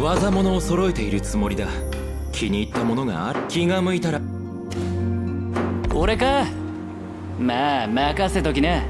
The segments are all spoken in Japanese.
技物を揃えているつもりだ。気に入ったものがある。気が向いたら。 俺か。まあ任せときな。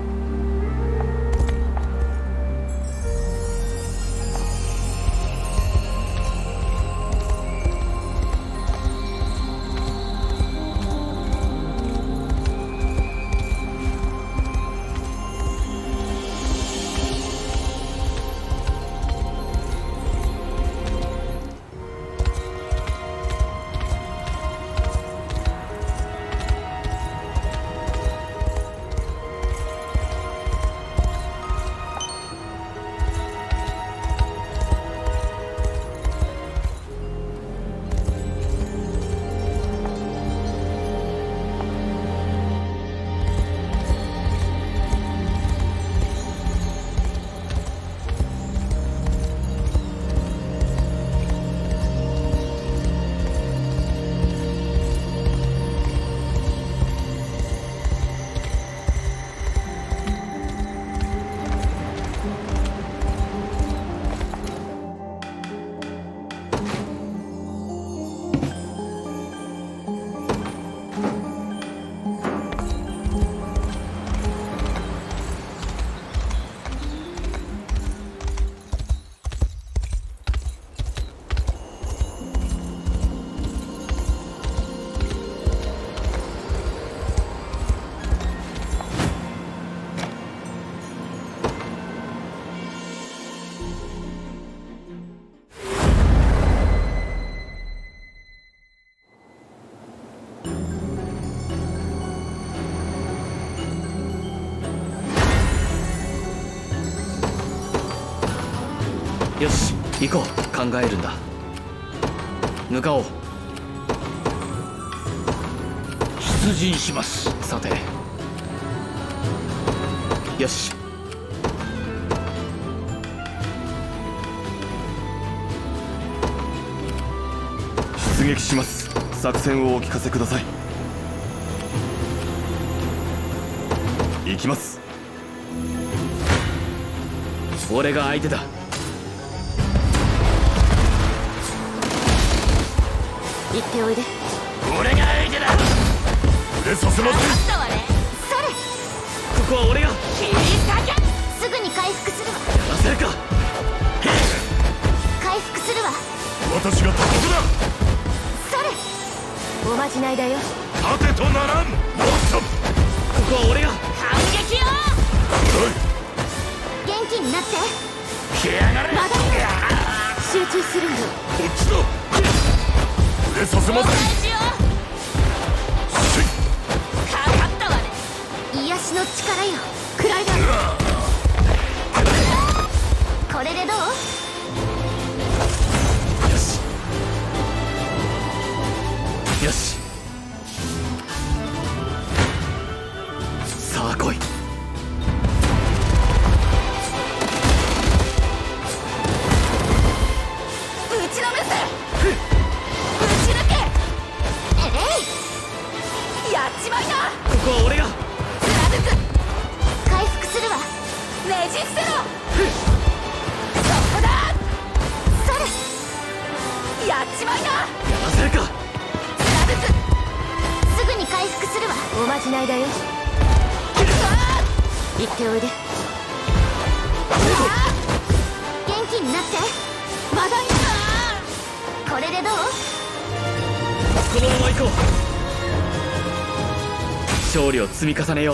よし、行こう。考えるんだ。向かおう。 出陣します。 さて、よし。 出撃します。作戦をお聞かせください。行きます。 俺が相手だ。 行っておいで。 俺が相手だ。 触れさせません。 ったわね。それ。 ここは俺が。 切り裂け。すぐに回復するわ。 やらせるか。 回復するわ。 私が敵だ。 それ。おまじないだよ。 盾とならん。もっと。 ここは俺が。 反撃よ。元気になって。 来やがれ。 まだ集中するんだ。 こっちだ。触れさせません。 かかったわね。癒しの力よ。クライダー。これでどう？ よし。よし。さあ来い。 ぶちのめせ。ぶち抜け。やっちまいな。 ここは俺が。 貫く。回復するわ。ねじ伏せろ。そこだ。それ。やっちまいな。 やらせるか。 貫く。すぐに回復するわ。おまじないだよ。行っておいで。元気になって。まだいいな。これでどう？ このまま行こう。勝利を積み重ねよ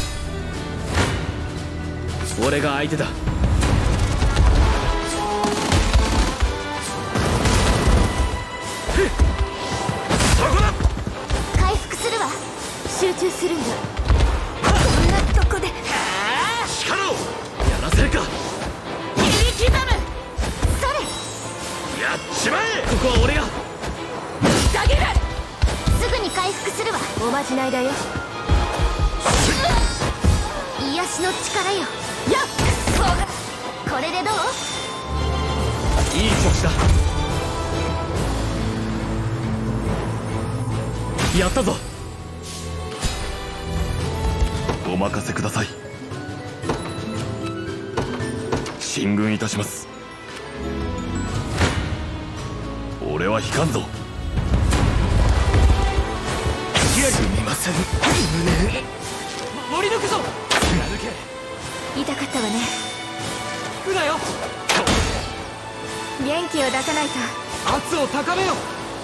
う。俺が相手だ。 そこだ。 回復するわ。集中するんだ。こんなとこで。 力を。 やらせるか。 切り刻む。それ。 やっちまえ。 ここは俺が。 下げる。すぐに回復するわ。おまじないだよ。癒しの力よ。やっそうだ。これでどう？ いい調子だ。やったぞ。 お任せください。進軍いたします。 俺は引かんぞ。すみません。 守り抜くぞ。 痛かったわね。 引くなよ。 元気を出さないと。 圧を高めよ。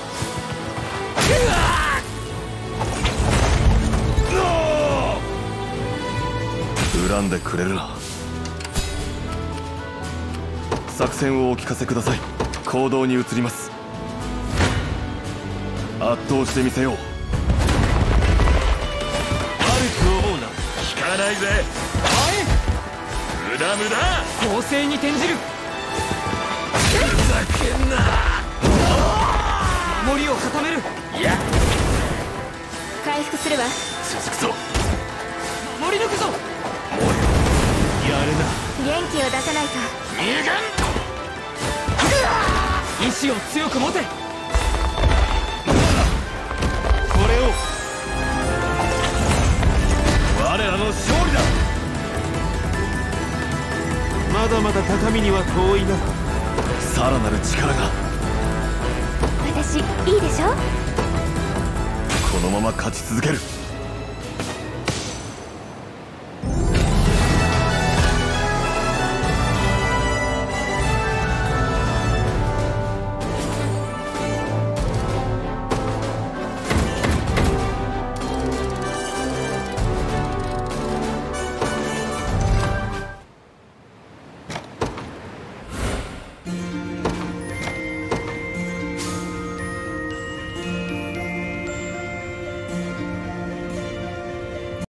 恨んでくれるな。作戦をお聞かせください。行動に移ります。圧倒してみせよう。 悪く思うな。引かないぜ。無駄無駄。 攻勢に転じる。 ふざけんな。 守りを固める。 いや、 回復するわ。 続くぞ。 守り抜くぞ。 やるな。 元気を出さないと。 二眼。 意志を強く持て。 これを我らの勝利だ。まだまだ高みには遠いな。 さらなる力が。 私いいでしょ。 このまま勝ち続ける。